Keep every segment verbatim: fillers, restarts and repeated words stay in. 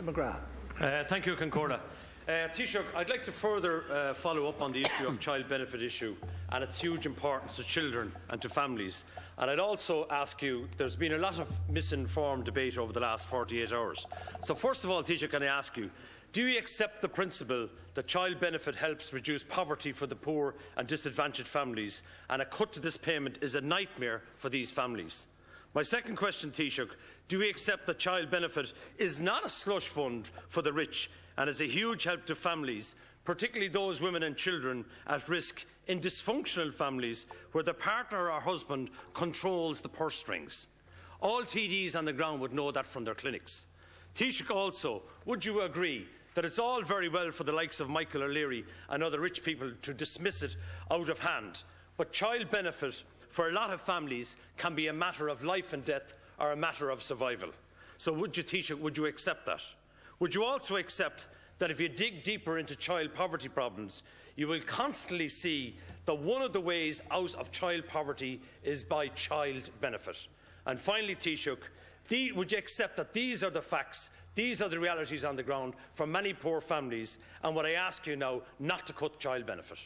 McGrath. Uh, thank you, Concordia. Uh, Taoiseach, I'd like to further uh, follow up on the issue of child benefit issue and its huge importance to children and to families. And I'd also ask you, there's been a lot of misinformed debate over the last forty-eight hours. So first of all, Taoiseach, can I ask you, do you accept the principle that child benefit helps reduce poverty for the poor and disadvantaged families, and a cut to this payment is a nightmare for these families? My second question, Taoiseach, do we accept that child benefit is not a slush fund for the rich and is a huge help to families, particularly those women and children at risk in dysfunctional families where the partner or husband controls the purse strings? All T Ds on the ground would know that from their clinics. Taoiseach, also, would you agree that it's all very well for the likes of Michael O'Leary and other rich people to dismiss it out of hand, but child benefit for a lot of families can be a matter of life and death or a matter of survival? So would you, Taoiseach, would you accept that? Would you also accept that if you dig deeper into child poverty problems, you will constantly see that one of the ways out of child poverty is by child benefit? And finally, Taoiseach, the, would you accept that these are the facts, these are the realities on the ground for many poor families, and would I ask you now not to cut child benefit?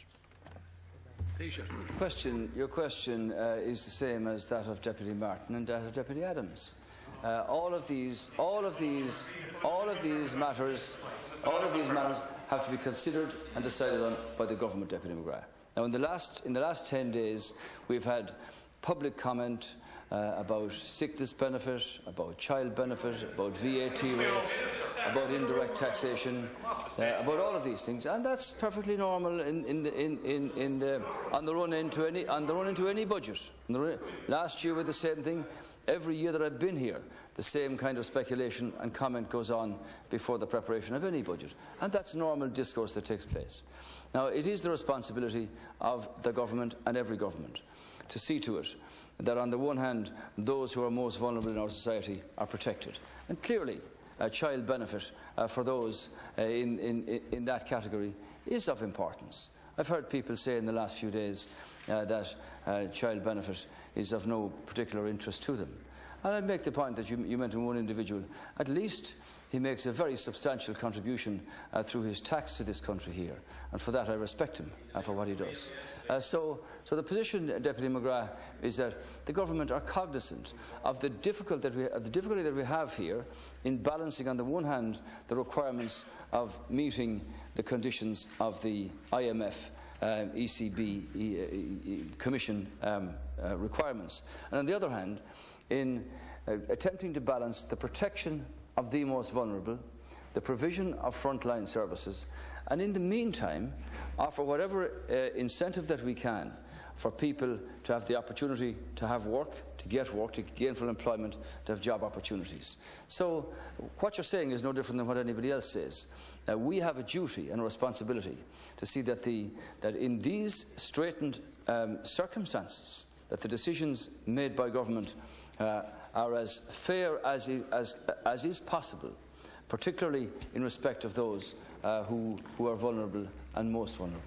Question, your question uh, is the same as that of Deputy Martin and that of Deputy Adams. Uh, all of these, all of these, all of these matters, all of these matters have to be considered and decided on by the government, Deputy McGrath. Now, in the last, in the last ten days, we've had public comment uh, about sickness benefit, about child benefit, about V A T rates, about indirect taxation, uh, about all of these things, and that's perfectly normal in, in the, in, in, in the, on the run into any on the run into any budget. Last year, with the same thing. Every year that I've been here, the same kind of speculation and comment goes on before the preparation of any budget, and that's normal discourse that takes place. Now, it is the responsibility of the government and every government to see to it that, on the one hand, those who are most vulnerable in our society are protected, and clearly a child benefit uh, for those uh, in, in, in that category is of importance. I've heard people say in the last few days uh, that uh, child benefit is of no particular interest to them. And I'd make the point that you, you mentioned one individual. At least he makes a very substantial contribution uh, through his tax to this country here, and for that I respect him and for what he does. Uh, so, so the position, Deputy McGrath, is that the government are cognizant of the, difficult that we, of the difficulty that we have here in balancing, on the one hand, the requirements of meeting the conditions of the I M F, uh, E C B, e, e, Commission um, uh, requirements, and on the other hand, in uh, attempting to balance the protection of the most vulnerable, the provision of frontline services, and in the meantime offer whatever uh, incentive that we can for people to have the opportunity to have work, to get work, to gainful employment, to have job opportunities. So what you're saying is no different than what anybody else says. Uh, we have a duty and a responsibility to see that, the, that in these straitened um, circumstances, that the decisions made by government uh, are as fair as is, as, as is possible, particularly in respect of those uh, who, who are vulnerable and most vulnerable.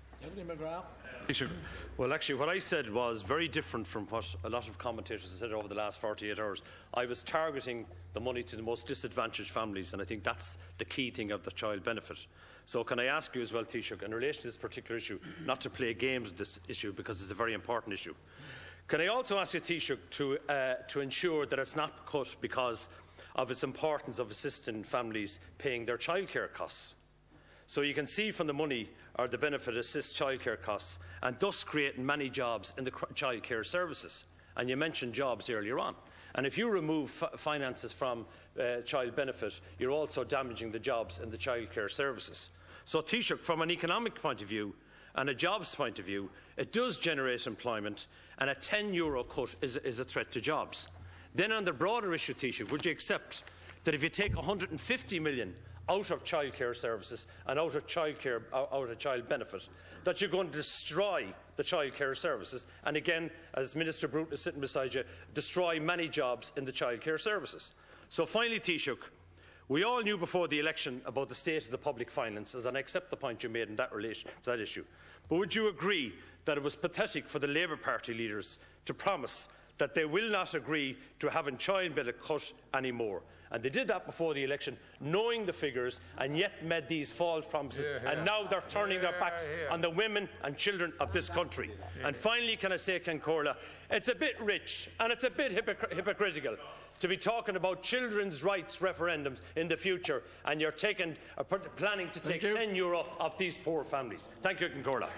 Well, actually, what I said was very different from what a lot of commentators have said over the last forty-eight hours. I was targeting the money to the most disadvantaged families, and I think that's the key thing of the child benefit. So can I ask you as well, Taoiseach, in relation to this particular issue, not to play games with this issue because it's a very important issue. Can I also ask you, Taoiseach, to, uh, to ensure that it's not cut because of its importance of assisting families paying their childcare costs? So you can see from the money or the benefit assists childcare costs, and thus creating many jobs in the childcare services. And you mentioned jobs earlier on. And if you remove finances from uh, child benefit, you're also damaging the jobs in the childcare services. So, Taoiseach, from an economic point of view and a jobs point of view, it does generate employment, and a ten euro cut is, is a threat to jobs. Then on the broader issue, Taoiseach, would you accept that if you take one hundred and fifty million out of childcare services and out of childcare, out of child benefit, that you're going to destroy the childcare services, and again, as Minister Bruton is sitting beside you, destroy many jobs in the childcare services? So finally, Taoiseach, we all knew before the election about the state of the public finances, and I accept the point you made in that relation to that issue. But would you agree that it was pathetic for the Labour Party leaders to promise that they will not agree to having child benefit cut anymore. And they did that before the election, knowing the figures, and yet made these false promises. Yeah, yeah. And now they're turning yeah, their backs yeah. on the women and children of this country. Yeah. And finally, can I say, Ken Corla, it's a bit rich and it's a bit hypocr hypocritical to be talking about children's rights referendums in the future, and you're taking, uh, planning to take ten euro off these poor families. Thank you, Ken Corla.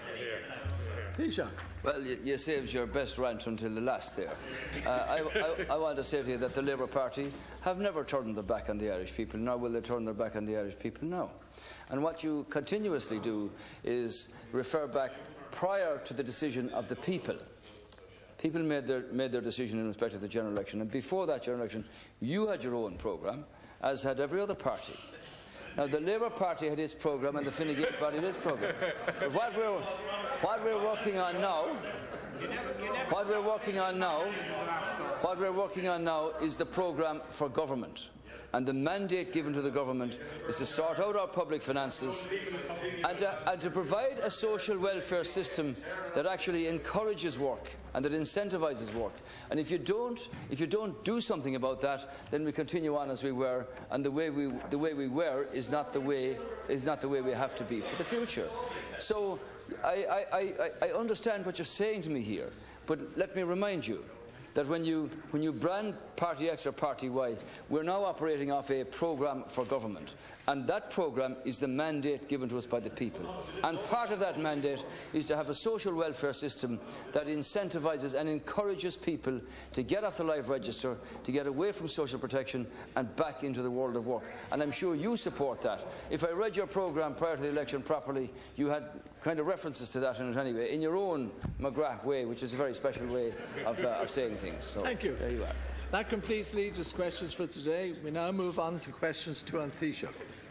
Yeah. Well, you, you saved your best rant until the last there. Uh, I, I, I want to say to you that the Labour Party have never turned their back on the Irish people, nor will they turn their back on the Irish people now. And what you continuously do is refer back prior to the decision of the people. People made their, made their decision in respect of the general election, and before that general election, you had your own programme, as had every other party. Now, the Labour Party had its programme and the Fine Gael Party had its programme. But what we're, what we're working on now, what we're working on now, what we're working on now is the programme for government. And the mandate given to the government is to sort out our public finances and to, and to provide a social welfare system that actually encourages work and that incentivises work. And if you don't, if you don't do something about that, then we continue on as we were, and the way we, the way we were is not the way, is not the way we have to be for the future. So I, I, I, I understand what you're saying to me here, but let me remind you that when you, when you brand Party X or Party Y, we're now operating off a programme for government. And that programme is the mandate given to us by the people. And part of that mandate is to have a social welfare system that incentivises and encourages people to get off the live register, to get away from social protection and back into the world of work. And I'm sure you support that. If I read your programme prior to the election properly, you had kind of references to that in it anyway, in your own McGrath way, which is a very special way of, uh, of saying things. So, thank you. There you are. That completes Leaders' questions for today. We now move on to questions to An Taoiseach.